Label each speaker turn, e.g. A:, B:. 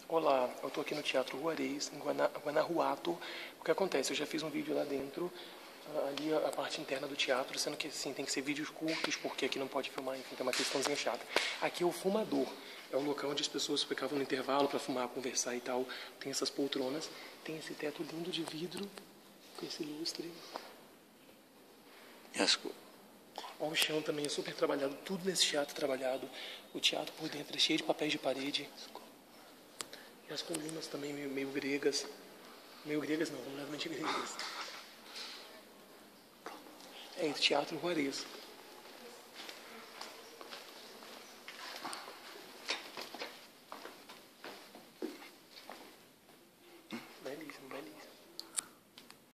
A: Olá, eu estou aqui no Teatro Juarez, em Guanajuato. O que acontece? Eu já fiz um vídeo lá dentro, ali a parte interna do teatro, sendo que assim, tem que ser vídeos curtos, porque aqui não pode filmar, enfim, tem uma questãozinha chata. Aqui é o fumador, é o local onde as pessoas ficavam no intervalo para fumar, conversar e tal. Tem essas poltronas, tem esse teto lindo de vidro, com esse lustre. Ó, o chão também é super trabalhado, tudo nesse teatro é trabalhado. O teatro por dentro é cheio de papéis de parede. E as colunas também meio gregas. Meio gregas não, completamente gregas. É, Teatro Juarez.